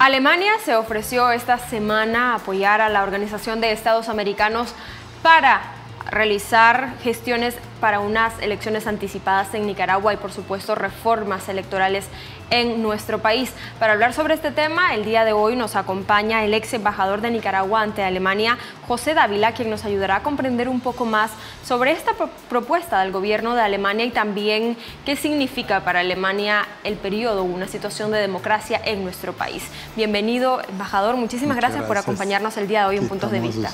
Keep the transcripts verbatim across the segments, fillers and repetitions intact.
Alemania se ofreció esta semana a apoyar a la Organización de Estados Americanos para realizar gestiones para unas elecciones anticipadas en Nicaragua y, por supuesto, reformas electorales en nuestro país. Para hablar sobre este tema, el día de hoy nos acompaña el ex embajador de Nicaragua ante Alemania, José Dávila, quien nos ayudará a comprender un poco más sobre esta pro propuesta del gobierno de Alemania y también qué significa para Alemania el periodo, una situación de democracia en nuestro país. Bienvenido, embajador. Muchísimas gracias, gracias por acompañarnos el día de hoy en Puntos de Vista.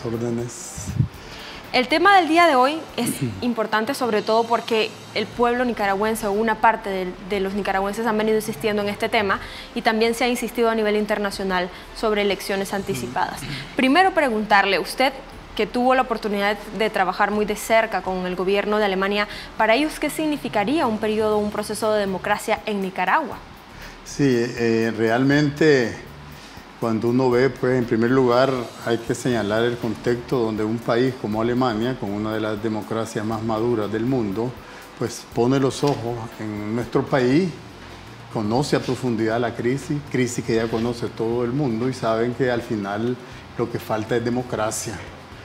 El tema del día de hoy es importante, sobre todo porque el pueblo nicaragüense o una parte de, de los nicaragüenses han venido insistiendo en este tema y también se ha insistido a nivel internacional sobre elecciones anticipadas. Primero preguntarle, usted que tuvo la oportunidad de trabajar muy de cerca con el gobierno de Alemania, para ellos, ¿qué significaría un periodo, un proceso de democracia en Nicaragua? Sí, eh, realmente cuando uno ve, pues en primer lugar hay que señalar el contexto donde un país como Alemania, con una de las democracias más maduras del mundo, pues pone los ojos en nuestro país, conoce a profundidad la crisis, crisis que ya conoce todo el mundo y saben que al final lo que falta es democracia.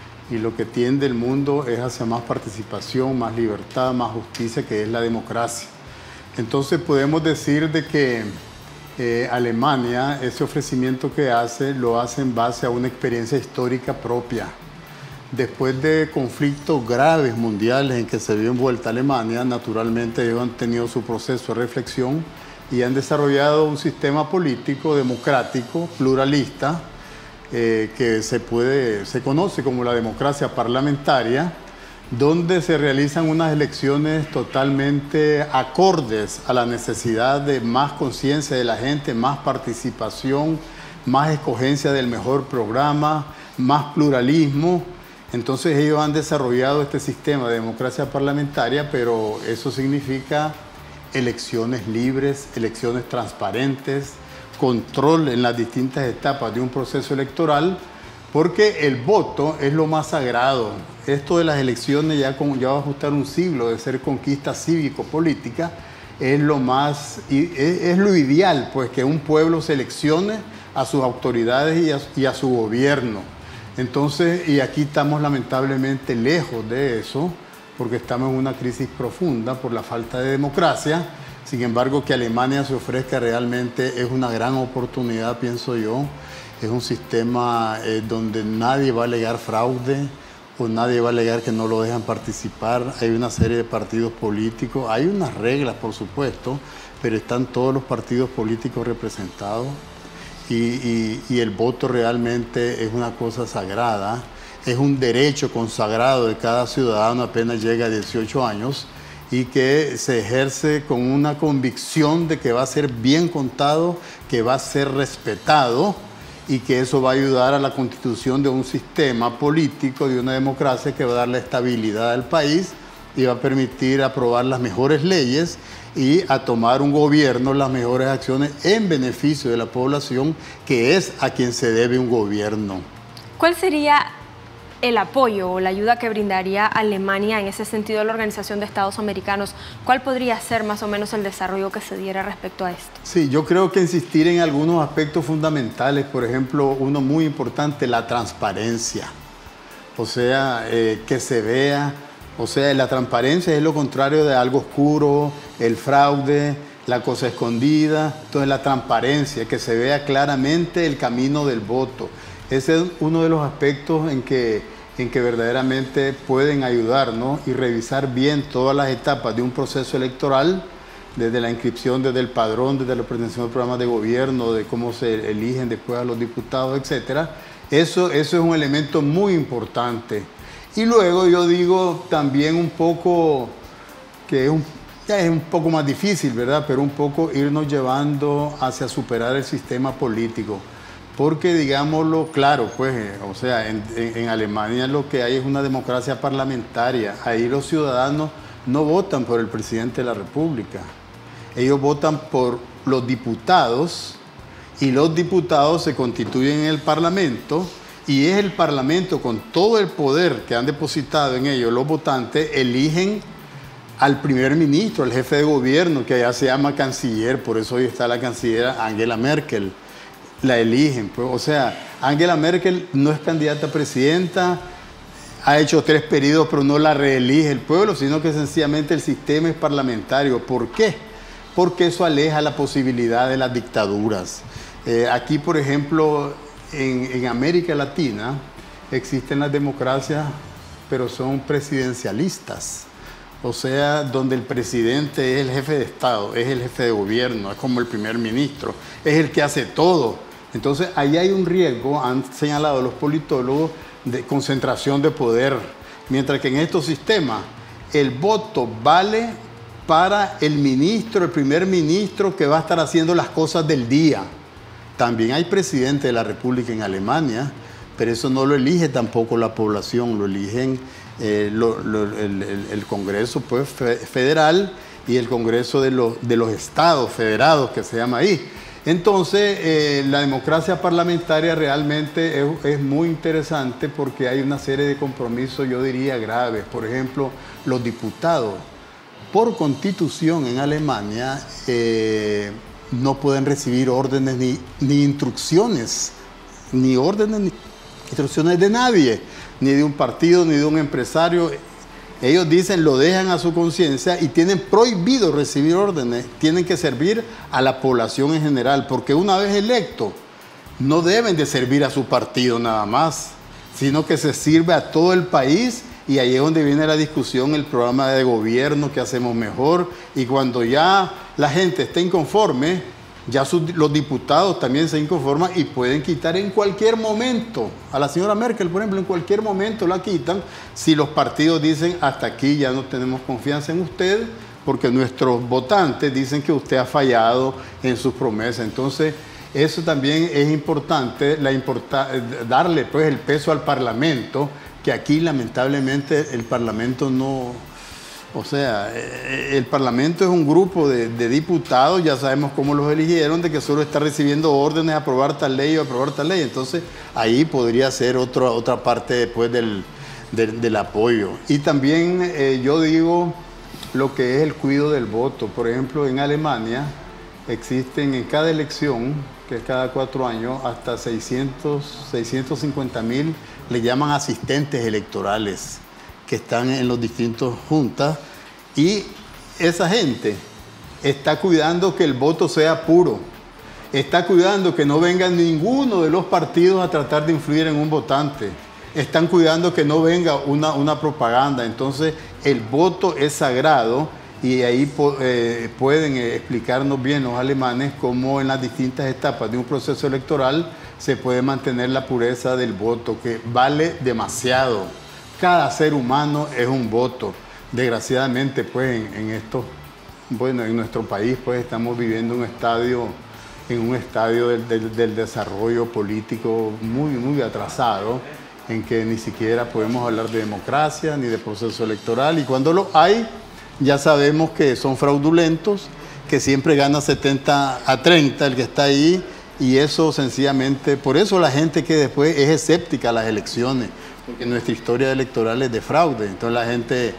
Y lo que tiende el mundo es hacia más participación, más libertad, más justicia, que es la democracia. Entonces podemos decir de que Eh, Alemania, ese ofrecimiento que hace, lo hace en base a una experiencia histórica propia. Después de conflictos graves mundiales en que se vio envuelta Alemania, naturalmente ellos han tenido su proceso de reflexión y han desarrollado un sistema político democrático, pluralista, eh, que se, puede, se conoce como la democracia parlamentaria, donde se realizan unas elecciones totalmente acordes a la necesidad de más conciencia de la gente, más participación, más escogencia del mejor programa, más pluralismo. Entonces ellos han desarrollado este sistema de democracia parlamentaria, pero eso significa elecciones libres, elecciones transparentes, control en las distintas etapas de un proceso electoral, porque el voto es lo más sagrado. Esto de las elecciones ya, con, ya va a ajustar un siglo de ser conquista cívico-política, es lo más, es, es lo ideal, pues que un pueblo seleccione a sus autoridades y a, y a su gobierno. Entonces, y aquí estamos lamentablemente lejos de eso, porque estamos en una crisis profunda por la falta de democracia. Sin embargo, que Alemania se ofrezca realmente es una gran oportunidad, pienso yo. Es un sistema eh, donde nadie va a alegar fraude o nadie va a alegar que no lo dejan participar. Hay una serie de partidos políticos, hay unas reglas, por supuesto, pero están todos los partidos políticos representados y, y, y el voto realmente es una cosa sagrada, es un derecho consagrado de cada ciudadano apenas llega a dieciocho años y que se ejerce con una convicción de que va a ser bien contado, que va a ser respetado, y que eso va a ayudar a la constitución de un sistema político, de una democracia que va a dar la estabilidad al país y va a permitir aprobar las mejores leyes y a tomar un gobierno, las mejores acciones en beneficio de la población, que es a quien se debe un gobierno. ¿Cuál sería el apoyo o la ayuda que brindaría Alemania en ese sentido a la Organización de Estados Americanos? ¿Cuál podría ser más o menos el desarrollo que se diera respecto a esto? Sí, yo creo que insistir en algunos aspectos fundamentales, por ejemplo, uno muy importante, la transparencia. O sea, eh, que se vea, o sea, la transparencia es lo contrario de algo oscuro, el fraude, la cosa escondida. Entonces, la transparencia, que se vea claramente el camino del voto. Ese es uno de los aspectos en que, en que verdaderamente pueden ayudarnos y revisar bien todas las etapas de un proceso electoral, desde la inscripción, desde el padrón, desde la presentación de programas de gobierno, de cómo se eligen después a los diputados, etcétera. Eso, eso es un elemento muy importante. Y luego yo digo también un poco, que es un, ya es un poco más difícil, ¿verdad? Pero un poco irnos llevando hacia superar el sistema político. Porque, digámoslo claro, pues, o sea, en, en, en Alemania lo que hay es una democracia parlamentaria. Ahí los ciudadanos no votan por el presidente de la República. Ellos votan por los diputados y los diputados se constituyen en el Parlamento y es el Parlamento, con todo el poder que han depositado en ellos los votantes, eligen al primer ministro, al jefe de gobierno, que allá se llama canciller, por eso hoy está la canciller Angela Merkel. la eligen. Pues, o sea, Angela Merkel no es candidata a presidenta, ha hecho tres periodos, pero no la reelige el pueblo, sino que sencillamente el sistema es parlamentario. ¿Por qué? Porque eso aleja la posibilidad de las dictaduras. Eh, aquí, por ejemplo, en, en América Latina existen las democracias, pero son presidencialistas. O sea, donde el presidente es el jefe de Estado, es el jefe de gobierno, es como el primer ministro, es el que hace todo. Entonces, ahí hay un riesgo, han señalado los politólogos, de concentración de poder. Mientras que en estos sistemas, el voto vale para el ministro, el primer ministro que va a estar haciendo las cosas del día. También hay presidente de la República en Alemania, pero eso no lo elige tampoco la población, lo eligen eh, lo, lo, el, el, el Congreso pues, federal y el Congreso de los, de los estados federados, que se llama ahí. Entonces, eh, la democracia parlamentaria realmente es, es muy interesante porque hay una serie de compromisos, yo diría, graves. Por ejemplo, los diputados, por constitución en Alemania, eh, no pueden recibir órdenes ni, ni instrucciones, ni órdenes ni instrucciones de nadie, ni de un partido, ni de un empresario. Ellos dicen, lo dejan a su conciencia y tienen prohibido recibir órdenes, tienen que servir a la población en general, porque una vez electos, no deben de servir a su partido nada más, sino que se sirve a todo el país, y ahí es donde viene la discusión, el programa de gobierno, que hacemos mejor, y cuando ya la gente esté inconforme, ya sus, los diputados también se inconforman y pueden quitar en cualquier momento. A la señora Merkel, por ejemplo, en cualquier momento la quitan si los partidos dicen hasta aquí ya no tenemos confianza en usted porque nuestros votantes dicen que usted ha fallado en sus promesas. Entonces, eso también es importante, la importa, darle pues el peso al Parlamento, que aquí lamentablemente el Parlamento no... O sea, el Parlamento es un grupo de, de diputados, ya sabemos cómo los eligieron, de que solo está recibiendo órdenes a aprobar tal ley o aprobar tal ley. Entonces, ahí podría ser otro, otra parte después del, del, del apoyo. Y también eh, yo digo lo que es el cuidado del voto. Por ejemplo, en Alemania existen en cada elección, que es cada cuatro años, hasta seiscientos, seiscientos cincuenta mil, le llaman asistentes electorales, que están en los distintos juntas, y esa gente está cuidando que el voto sea puro, está cuidando que no venga ninguno de los partidos a tratar de influir en un votante, están cuidando que no venga una, una propaganda. Entonces el voto es sagrado, y ahí eh, pueden explicarnos bien los alemanes cómo en las distintas etapas de un proceso electoral se puede mantener la pureza del voto, que vale demasiado. Cada ser humano es un voto. Desgraciadamente, pues, en, en esto, bueno, en nuestro país, pues, estamos viviendo un estadio, en un estadio del, del, del desarrollo político muy, muy atrasado, en que ni siquiera podemos hablar de democracia ni de proceso electoral. Y cuando lo hay, ya sabemos que son fraudulentos, que siempre gana setenta a treinta el que está ahí, y eso sencillamente, por eso la gente que después es escéptica a las elecciones, porque nuestra historia electoral es de fraude, entonces la gente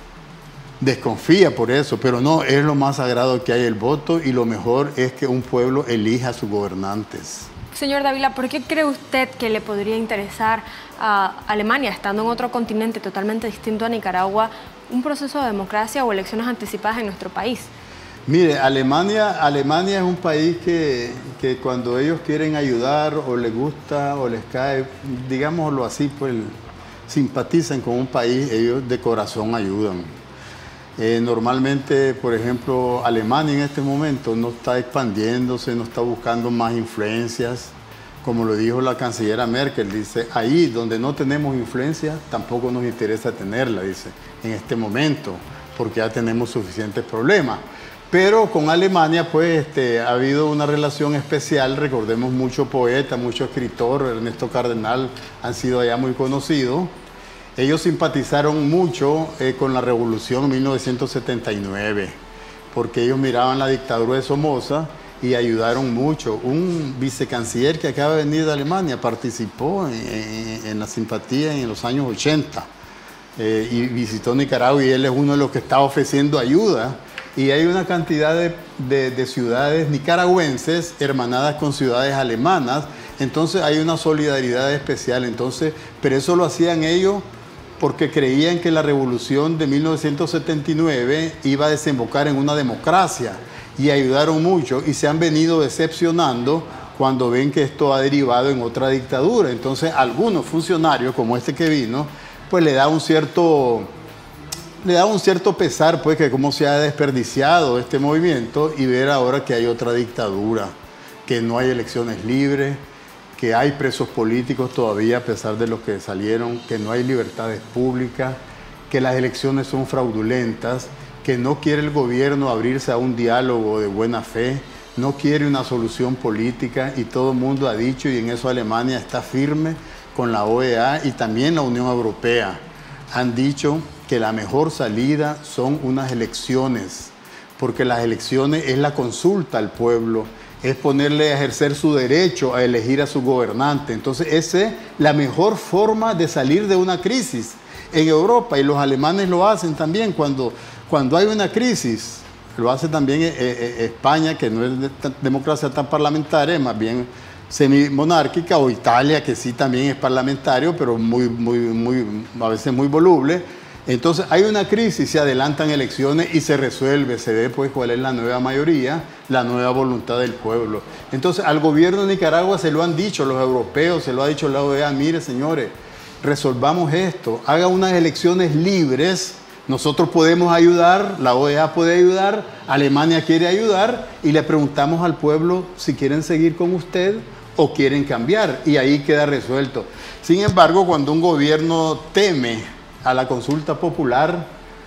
desconfía por eso, pero no, es lo más sagrado que hay el voto, y lo mejor es que un pueblo elija a sus gobernantes. Señor Dávila, ¿por qué cree usted que le podría interesar a Alemania, estando en otro continente totalmente distinto a Nicaragua, un proceso de democracia o elecciones anticipadas en nuestro país? Mire, Alemania, Alemania es un país que, que cuando ellos quieren ayudar o les gusta o les cae, digámoslo así, pues simpatizan con un país, ellos de corazón ayudan. Eh, normalmente, por ejemplo, Alemania en este momento no está expandiéndose, no está buscando más influencias. Como lo dijo la canciller Merkel, dice, ahí donde no tenemos influencia, tampoco nos interesa tenerla, dice, en este momento, porque ya tenemos suficientes problemas. Pero con Alemania, pues, este, ha habido una relación especial. Recordemos, mucho poeta, mucho escritor, Ernesto Cardenal, han sido allá muy conocidos. Ellos simpatizaron mucho eh, con la revolución en mil novecientos setenta y nueve, porque ellos miraban la dictadura de Somoza y ayudaron mucho. Un vicecanciller que acaba de venir de Alemania participó en, en, en la simpatía en los años ochenta eh, y visitó Nicaragua, y él es uno de los que está ofreciendo ayuda. y hay una cantidad de, de, de ciudades nicaragüenses hermanadas con ciudades alemanas, entonces hay una solidaridad especial, entonces, pero eso lo hacían ellos porque creían que la revolución de mil novecientos setenta y nueve iba a desembocar en una democracia, y ayudaron mucho, y se han venido decepcionando cuando ven que esto ha derivado en otra dictadura. Entonces algunos funcionarios, como este que vino, pues le da un cierto, le da un cierto pesar, pues, que cómo se ha desperdiciado este movimiento, y ver ahora que hay otra dictadura, que no hay elecciones libres, que hay presos políticos todavía a pesar de los que salieron, que no hay libertades públicas, que las elecciones son fraudulentas, que no quiere el gobierno abrirse a un diálogo de buena fe, no quiere una solución política, y todo el mundo ha dicho, y en eso Alemania está firme con la O E A y también la Unión Europea, han dicho que la mejor salida son unas elecciones, porque las elecciones es la consulta al pueblo, es ponerle a ejercer su derecho a elegir a su gobernante. Entonces esa es la mejor forma de salir de una crisis en Europa, y los alemanes lo hacen también cuando, cuando hay una crisis. Lo hace también eh, eh, España, que no es de democracia tan parlamentaria, más bien semi-monárquica, o Italia, que sí también es parlamentario, pero muy, muy, muy, a veces muy voluble. Entonces hay una crisis, se adelantan elecciones y se resuelve, se ve pues cuál es la nueva mayoría, la nueva voluntad del pueblo. Entonces al gobierno de Nicaragua se lo han dicho los europeos, se lo ha dicho la O E A, mire señores, resolvamos esto, haga unas elecciones libres, nosotros podemos ayudar, la O E A puede ayudar, Alemania quiere ayudar, y le preguntamos al pueblo si quieren seguir con usted o quieren cambiar, y ahí queda resuelto. Sin embargo, cuando un gobierno teme a la consulta popular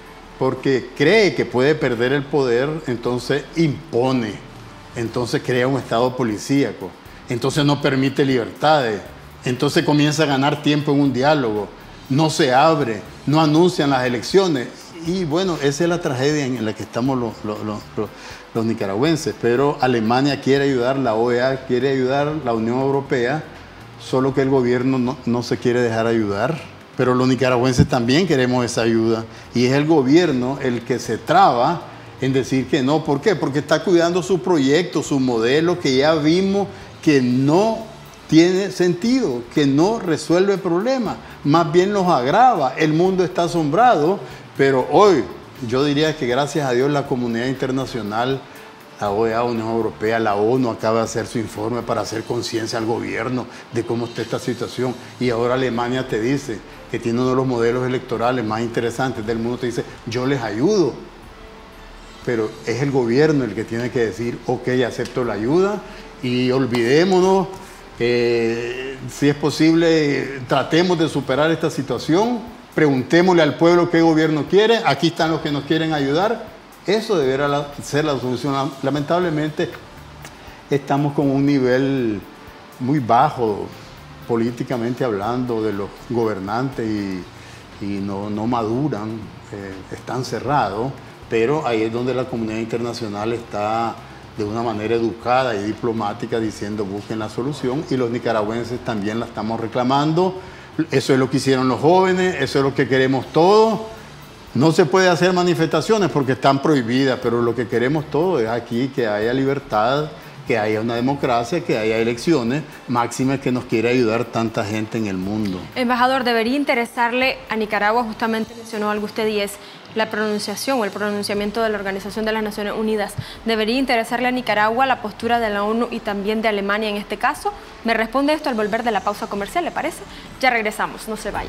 porque cree que puede perder el poder, entonces impone, entonces crea un estado policíaco, entonces no permite libertades, entonces comienza a ganar tiempo en un diálogo, no se abre, no anuncian las elecciones, y bueno, esa es la tragedia en la que estamos los, los, los, los nicaragüenses. Pero Alemania quiere ayudar, la O E A quiere ayudar, la Unión Europea, solo que el gobierno no, no se quiere dejar ayudar. Pero los nicaragüenses también queremos esa ayuda, y es el gobierno el que se traba en decir que no. ¿Por qué? Porque está cuidando su proyecto, su modelo, que ya vimos que no tiene sentido, que no resuelve problemas, más bien los agrava. El mundo está asombrado, pero hoy yo diría que gracias a Dios la comunidad internacional, la O E A, Unión Europea, la ONU acaba de hacer su informe para hacer conciencia al gobierno de cómo está esta situación, y ahora Alemania te dice que tiene uno de los modelos electorales más interesantes del mundo, te dice, yo les ayudo, pero es el gobierno el que tiene que decir, ok, acepto la ayuda, y olvidémonos, eh, si es posible, tratemos de superar esta situación, preguntémosle al pueblo qué gobierno quiere, aquí están los que nos quieren ayudar, eso deberá ser la solución. Lamentablemente estamos con un nivel muy bajo, políticamente hablando, de los gobernantes, y, y no, no maduran, eh, están cerrados, pero ahí es donde la comunidad internacional está de una manera educada y diplomática diciendo busquen la solución, y los nicaragüenses también la estamos reclamando. Eso es lo que hicieron los jóvenes, eso es lo que queremos todos. No se puede hacer manifestaciones porque están prohibidas, pero lo que queremos todos es aquí que haya libertad, que haya una democracia, que haya elecciones, máxima que nos quiere ayudar tanta gente en el mundo. Embajador, debería interesarle a Nicaragua, justamente mencionó algo usted, y es la pronunciación o el pronunciamiento de la Organización de las Naciones Unidas. ¿Debería interesarle a Nicaragua la postura de la ONU y también de Alemania en este caso? Me responde esto al volver de la pausa comercial, ¿le parece? Ya regresamos, no se vaya.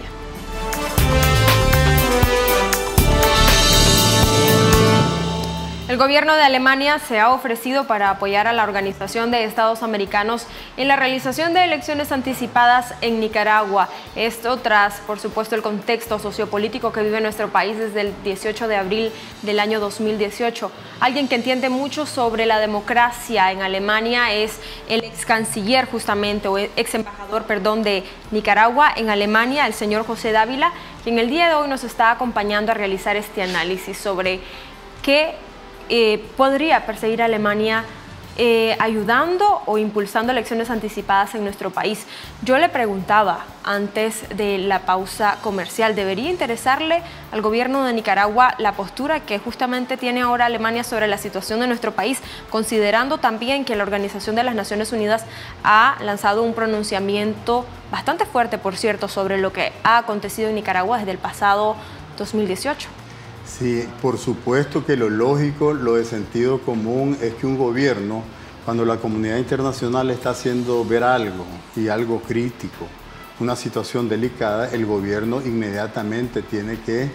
El gobierno de Alemania se ha ofrecido para apoyar a la Organización de Estados Americanos en la realización de elecciones anticipadas en Nicaragua. Esto tras, por supuesto, el contexto sociopolítico que vive nuestro país desde el dieciocho de abril del año dos mil dieciocho. Alguien que entiende mucho sobre la democracia en Alemania es el ex canciller justamente, o ex embajador, perdón, de Nicaragua en Alemania, el señor José Dávila, quien el día de hoy nos está acompañando a realizar este análisis sobre qué Eh, podría perseguir a Alemania eh, ayudando o impulsando elecciones anticipadas en nuestro país. Yo le preguntaba antes de la pausa comercial, ¿debería interesarle al gobierno de Nicaragua la postura que justamente tiene ahora Alemania sobre la situación de nuestro país, considerando también que la Organización de las Naciones Unidas ha lanzado un pronunciamiento bastante fuerte, por cierto, sobre lo que ha acontecido en Nicaragua desde el pasado dos mil dieciocho? Sí, por supuesto que lo lógico, lo de sentido común es que un gobierno, cuando la comunidad internacional está haciendo ver algo y algo crítico, una situación delicada, el gobierno inmediatamente tiene que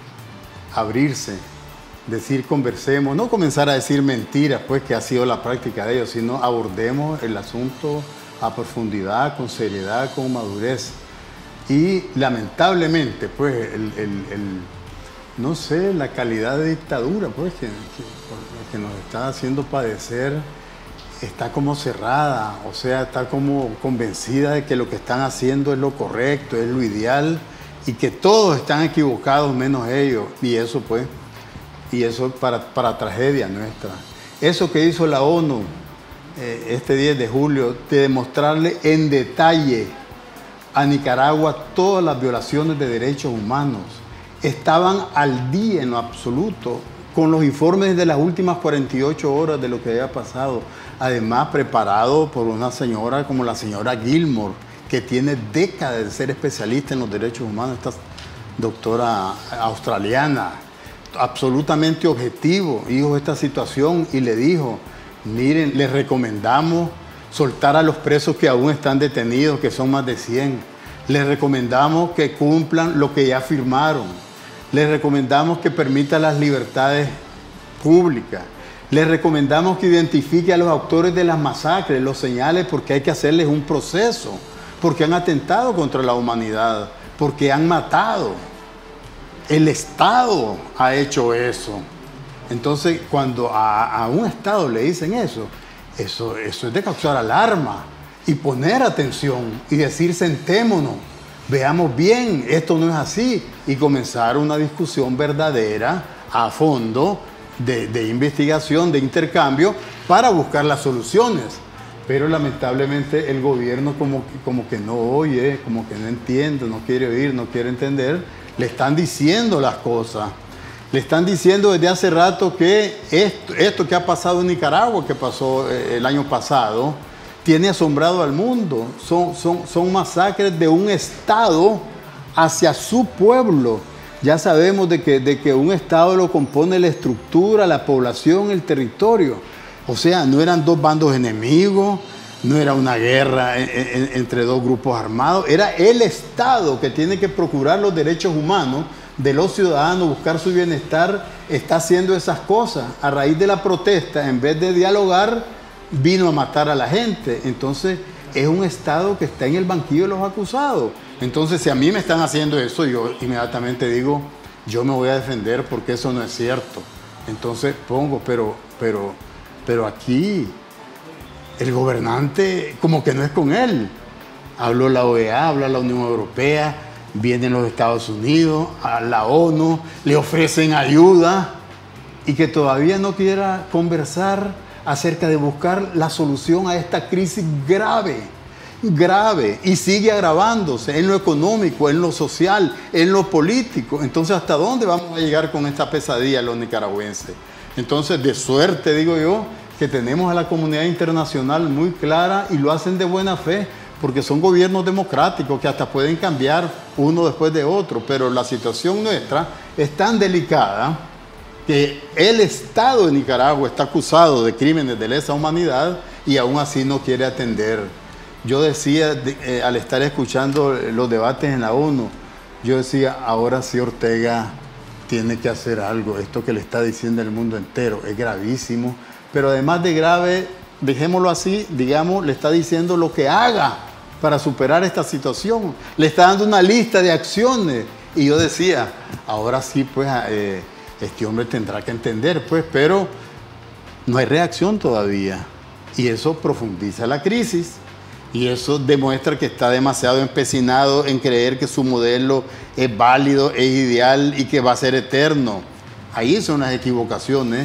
abrirse, decir conversemos, no comenzar a decir mentiras, pues que ha sido la práctica de ellos, sino abordemos el asunto a profundidad, con seriedad, con madurez. Y lamentablemente, pues, el, el, el, no sé, la calidad de dictadura, pues, que, que, que nos está haciendo padecer, está como cerrada, o sea, está como convencida de que lo que están haciendo es lo correcto, es lo ideal, y que todos están equivocados menos ellos, y eso, pues, y eso para, para tragedia nuestra. Eso que hizo la ONU eh, este diez de julio, de demostrarle en detalle a Nicaragua todas las violaciones de derechos humanos, estaban al día en lo absoluto con los informes de las últimas cuarenta y ocho horas de lo que había pasado, además preparado por una señora como la señora Gilmore, que tiene décadas de ser especialista en los derechos humanos, esta doctora australiana, absolutamente objetivo, dijo esta situación y le dijo, miren, les recomendamos soltar a los presos que aún están detenidos, que son más de cien. Les recomendamos que cumplan lo que ya firmaron. Les recomendamos que permitan las libertades públicas. Les recomendamos que identifique a los autores de las masacres, los señale, porque hay que hacerles un proceso, porque han atentado contra la humanidad, porque han matado. El Estado ha hecho eso. Entonces, cuando a, a un Estado le dicen eso, eso, eso es de causar alarma y poner atención y decir, sentémonos, veamos bien, esto no es así, y comenzar una discusión verdadera, a fondo, de, de investigación, de intercambio, para buscar las soluciones. Pero lamentablemente el gobierno como, como que no oye, como que no entiende, no quiere oír, no quiere entender. Le están diciendo las cosas. Le están diciendo desde hace rato que esto, esto que ha pasado en Nicaragua, que pasó el año pasado, tiene asombrado al mundo. Son, son, son masacres de un Estado hacia su pueblo. Ya sabemos de que, de que un Estado lo compone la estructura, la población, el territorio. O sea, no eran dos bandos enemigos, no era una guerra en, en, entre dos grupos armados, era el Estado que tiene que procurar los derechos humanos de los ciudadanos, buscar su bienestar, está haciendo esas cosas. A raíz de la protesta, en vez de dialogar, vino a matar a la gente. Entonces, es un Estado que está en el banquillo de los acusados. Entonces, si a mí me están haciendo eso, yo inmediatamente digo, yo me voy a defender porque eso no es cierto. Entonces, pongo, pero, pero, pero aquí el gobernante como que no es con él. Habló la O E A, habla la Unión Europea, vienen los Estados Unidos, a la ONU, le ofrecen ayuda y que todavía no quiera conversar acerca de buscar la solución a esta crisis grave, grave, y sigue agravándose en lo económico, en lo social, en lo político. Entonces, ¿hasta dónde vamos a llegar con esta pesadilla los nicaragüenses? Entonces, de suerte, digo yo, que tenemos a la comunidad internacional muy clara y lo hacen de buena fe, porque son gobiernos democráticos que hasta pueden cambiar uno después de otro, pero la situación nuestra es tan delicada que el Estado de Nicaragua está acusado de crímenes de lesa humanidad y aún así no quiere atender. Yo decía, de, eh, al estar escuchando los debates en la ONU, yo decía, ahora sí Ortega tiene que hacer algo. Esto que le está diciendo el mundo entero es gravísimo, pero además de grave, dejémoslo así, digamos, le está diciendo lo que haga para superar esta situación. Le está dando una lista de acciones. Y yo decía, ahora sí, pues, eh, este hombre tendrá que entender, pues, pero no hay reacción todavía. Y eso profundiza la crisis. Y eso demuestra que está demasiado empecinado en creer que su modelo es válido, es ideal y que va a ser eterno. Ahí son las equivocaciones.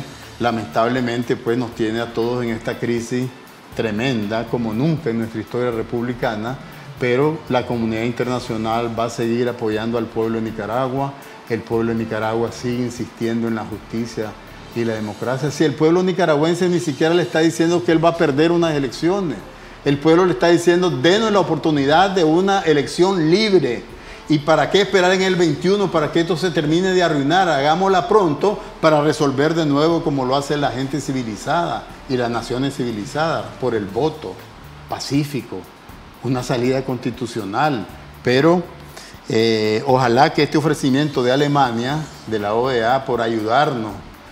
lamentablemente pues nos tiene a todos en esta crisis tremenda como nunca en nuestra historia republicana, pero la comunidad internacional va a seguir apoyando al pueblo de Nicaragua. El pueblo de Nicaragua sigue insistiendo en la justicia y la democracia. Si el pueblo nicaragüense ni siquiera le está diciendo que él va a perder unas elecciones, el pueblo le está diciendo, denos la oportunidad de una elección libre. ¿Y para qué esperar en el veintiuno para que esto se termine de arruinar? Hagámosla pronto para resolver de nuevo como lo hace la gente civilizada y las naciones civilizadas, por el voto pacífico, una salida constitucional. Pero eh, ojalá que este ofrecimiento de Alemania, de la O E A, por ayudarnos,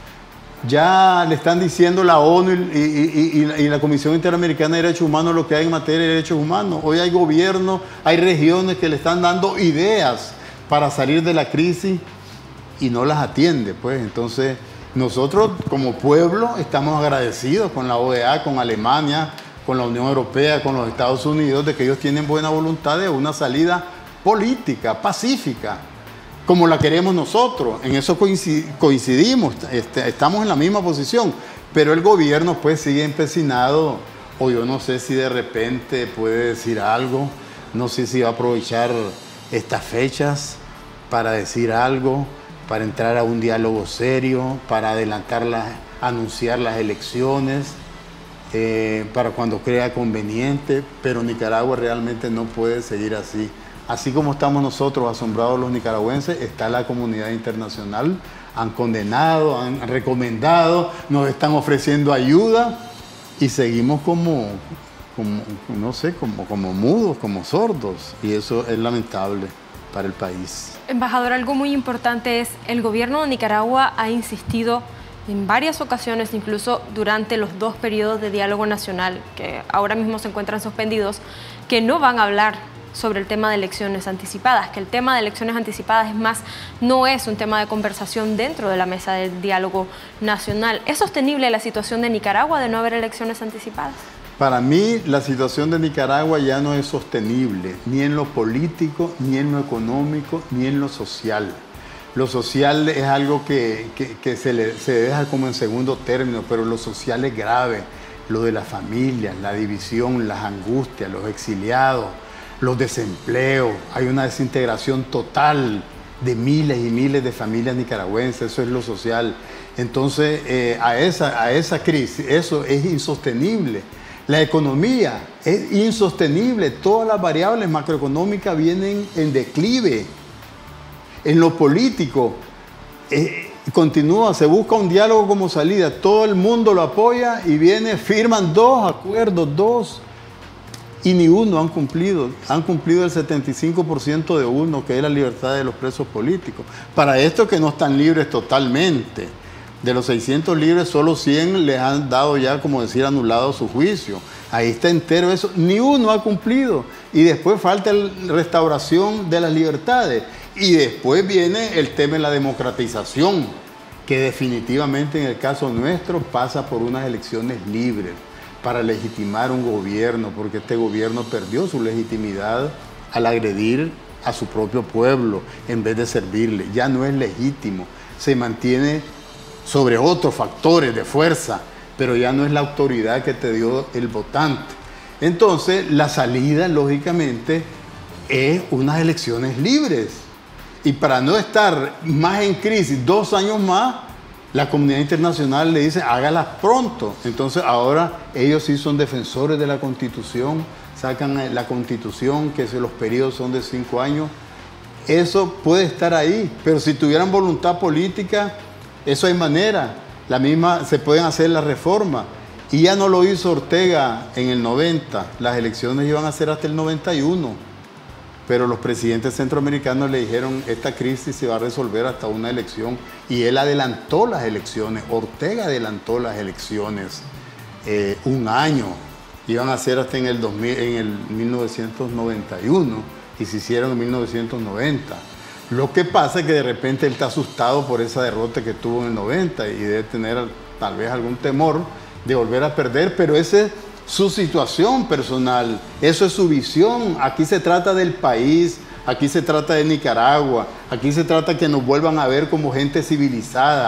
ya le están diciendo la ONU y, y, y, y la Comisión Interamericana de Derechos Humanos lo que hay en materia de derechos humanos. Hoy hay gobiernos, hay regiones que le están dando ideas para salir de la crisis y no las atiende, pues. Entonces, nosotros como pueblo estamos agradecidos con la O E A, con Alemania, con la Unión Europea, con los Estados Unidos, de que ellos tienen buena voluntad de una salida política, pacífica, como la queremos nosotros. En eso coincidimos, este, estamos en la misma posición, pero el gobierno pues sigue empecinado, o yo no sé si de repente puede decir algo, no sé si va a aprovechar estas fechas para decir algo, para entrar a un diálogo serio, para adelantar, las, anunciar las elecciones, eh, para cuando crea conveniente, pero Nicaragua realmente no puede seguir así. Así como estamos nosotros asombrados los nicaragüenses, está la comunidad internacional. Han condenado, han recomendado, nos están ofreciendo ayuda y seguimos como, como no sé, como, como mudos, como sordos. Y eso es lamentable para el país. Embajador, algo muy importante es, el gobierno de Nicaragua ha insistido en varias ocasiones, incluso durante los dos periodos de diálogo nacional, que ahora mismo se encuentran suspendidos, que no van a hablar sobre el tema de elecciones anticipadas, que el tema de elecciones anticipadas es más, no es un tema de conversación dentro de la mesa del diálogo nacional. ¿Es sostenible la situación de Nicaragua de no haber elecciones anticipadas? Para mí la situación de Nicaragua ya no es sostenible, ni en lo político, ni en lo económico, ni en lo social. Lo social es algo que, que, que se, le, se deja como en segundo término, pero lo social es grave. Lo de las familias, la división, las angustias, los exiliados, los desempleos, hay una desintegración total de miles y miles de familias nicaragüenses, eso es lo social. Entonces, eh, a, esa, a esa crisis, eso es insostenible. La economía es insostenible, todas las variables macroeconómicas vienen en declive. En lo político, eh, continúa, se busca un diálogo como salida, todo el mundo lo apoya y viene, firman dos acuerdos, dos, y ni uno han cumplido. Han cumplido el setenta y cinco por ciento de uno, que es la libertad de los presos políticos. Para estos que no están libres totalmente, de los seiscientos libres, solo cien les han dado ya, como decir, anulado su juicio. Ahí está entero eso. Ni uno ha cumplido. Y después falta la restauración de las libertades. Y después viene el tema de la democratización, que definitivamente en el caso nuestro pasa por unas elecciones libres, para legitimar un gobierno, porque este gobierno perdió su legitimidad al agredir a su propio pueblo en vez de servirle. Ya no es legítimo, se mantiene sobre otros factores de fuerza, pero ya no es la autoridad que te dio el votante. Entonces, la salida, lógicamente, es unas elecciones libres. Y para no estar más en crisis dos años más, la comunidad internacional le dice, hágalas pronto. Entonces ahora ellos sí son defensores de la Constitución, sacan la Constitución, que los periodos son de cinco años. Eso puede estar ahí, pero si tuvieran voluntad política, eso hay manera. La misma, se pueden hacer las reformas. Y ya no lo hizo Ortega en el noventa, las elecciones iban a ser hasta el noventa y uno. Pero los presidentes centroamericanos le dijeron, esta crisis se va a resolver hasta una elección, y él adelantó las elecciones, Ortega adelantó las elecciones eh, un año, iban a ser hasta en el, dos mil, en el mil novecientos noventa y uno, y se hicieron en mil novecientos noventa. Lo que pasa es que de repente él está asustado por esa derrota que tuvo en el noventa, y debe tener tal vez algún temor de volver a perder, pero ese es su situación personal, eso es su visión. Aquí se trata del país, aquí se trata de Nicaragua, aquí se trata que nos vuelvan a ver como gente civilizada,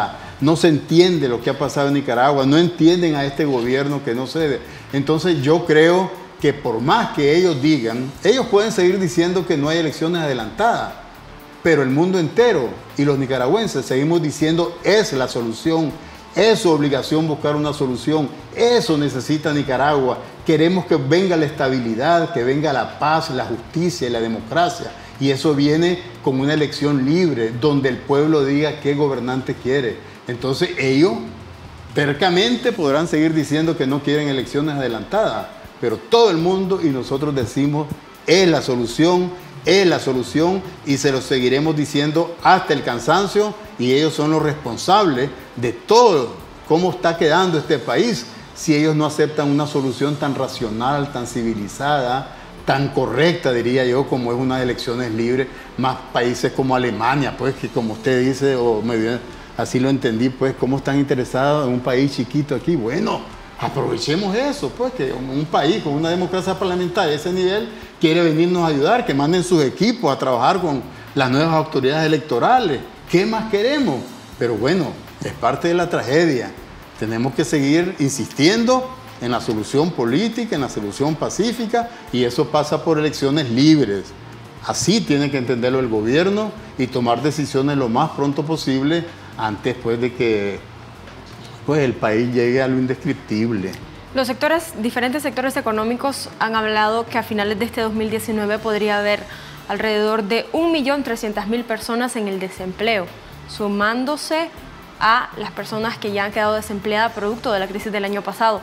no se entiende lo que ha pasado en Nicaragua, no entienden a este gobierno que no se debe. Entonces yo creo que por más que ellos digan, ellos pueden seguir diciendo que no hay elecciones adelantadas, pero el mundo entero y los nicaragüenses seguimos diciendo es la solución, es su obligación buscar una solución, eso necesita Nicaragua. Queremos que venga la estabilidad, que venga la paz, la justicia y la democracia. Y eso viene con una elección libre, donde el pueblo diga qué gobernante quiere. Entonces ellos tercamente podrán seguir diciendo que no quieren elecciones adelantadas, pero todo el mundo y nosotros decimos es la solución, es la solución y se lo seguiremos diciendo hasta el cansancio, y ellos son los responsables de todo cómo está quedando este país si ellos no aceptan una solución tan racional, tan civilizada, tan correcta, diría yo, como es unas elecciones libres. Más países como Alemania, pues, que como usted dice, o me, así lo entendí, pues, cómo están interesados en un país chiquito aquí. Bueno, aprovechemos eso, pues, que un país con una democracia parlamentaria de ese nivel quiere venirnos a ayudar, que manden sus equipos a trabajar con las nuevas autoridades electorales. ¿Qué más queremos? Pero bueno, es parte de la tragedia. Tenemos que seguir insistiendo en la solución política, en la solución pacífica, y eso pasa por elecciones libres. Así tiene que entenderlo el gobierno y tomar decisiones lo más pronto posible antes, pues, de que pues, el país llegue a lo indescriptible. Los sectores, diferentes sectores económicos han hablado que a finales de este dos mil diecinueve podría haber alrededor de un millón trescientas mil personas en el desempleo, sumándose a las personas que ya han quedado desempleadas producto de la crisis del año pasado.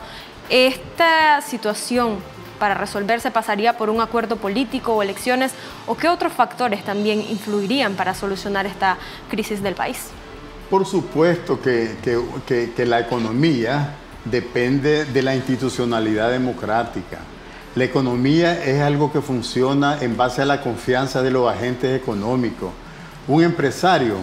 ¿Esta situación para resolverse pasaría por un acuerdo político o elecciones, o qué otros factores también influirían para solucionar esta crisis del país? Por supuesto que, que, que, que la economía depende de la institucionalidad democrática. La economía es algo que funciona en base a la confianza de los agentes económicos. Un empresario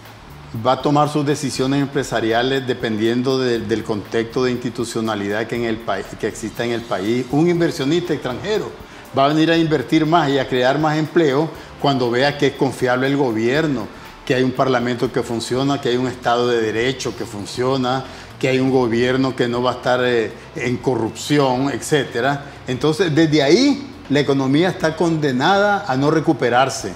va a tomar sus decisiones empresariales dependiendo de, del contexto de institucionalidad que, en el país, que exista en el país. Un inversionista extranjero va a venir a invertir más y a crear más empleo cuando vea que es confiable el gobierno, que hay un parlamento que funciona, que hay un Estado de Derecho que funciona, que hay un gobierno que no va a estar eh, en corrupción, etcétera. Entonces, desde ahí, la economía está condenada a no recuperarse.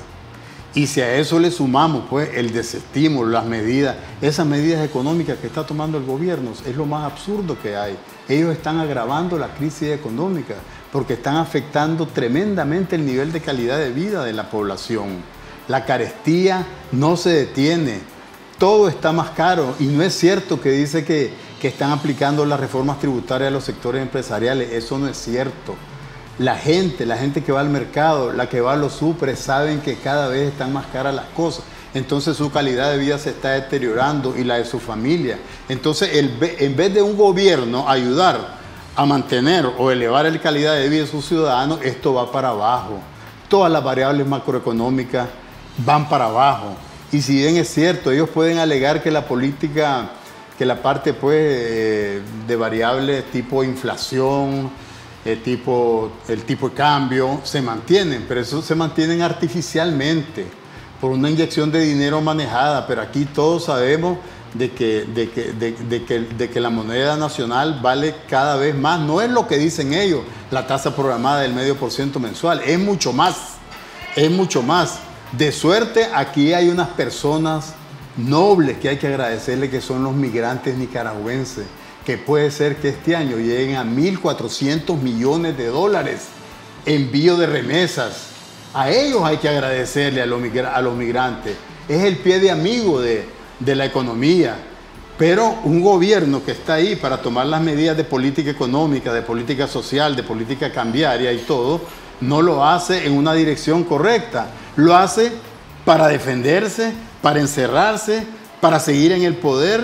Y si a eso le sumamos, pues, el desestímulo, las medidas, esas medidas económicas que está tomando el gobierno, es lo más absurdo que hay. Ellos están agravando la crisis económica porque están afectando tremendamente el nivel de calidad de vida de la población. La carestía no se detiene. Todo está más caro, y no es cierto que dice que, que están aplicando las reformas tributarias a los sectores empresariales. Eso no es cierto. La gente, la gente que va al mercado, la que va a los súper, saben que cada vez están más caras las cosas. Entonces su calidad de vida se está deteriorando y la de su familia. Entonces, el, en vez de un gobierno ayudar a mantener o elevar la calidad de vida de sus ciudadanos, esto va para abajo. Todas las variables macroeconómicas van para abajo. Y si bien es cierto, ellos pueden alegar que la política, que la parte, pues, eh, de variables tipo inflación, el tipo, el tipo de cambio, se mantienen, pero eso se mantienen artificialmente por una inyección de dinero manejada. Pero aquí todos sabemos de que, de que, de, de que, de que la moneda nacional vale cada vez más. No es lo que dicen ellos, la tasa programada del medio por ciento mensual, es mucho más, es mucho más. De suerte, aquí hay unas personas nobles que hay que agradecerle, que son los migrantes nicaragüenses, que puede ser que este año lleguen a mil cuatrocientos millones de dólares envío de remesas. A ellos hay que agradecerle, a los, a los migrantes. Es el pie de amigo de, de la economía. Pero un gobierno que está ahí para tomar las medidas de política económica, de política social, de política cambiaria y todo, no lo hace en una dirección correcta. Lo hace para defenderse, para encerrarse, para seguir en el poder.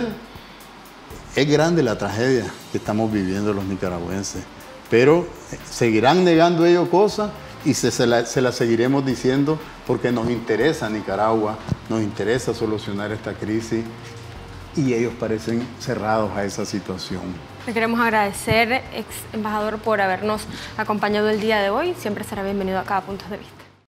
Es grande la tragedia que estamos viviendo los nicaragüenses, pero seguirán negando ellos cosas y se, se las se la seguiremos diciendo porque nos interesa Nicaragua, nos interesa solucionar esta crisis, y ellos parecen cerrados a esa situación. Le queremos agradecer, ex embajador, por habernos acompañado el día de hoy. Siempre será bienvenido a Cada Punto de Vista.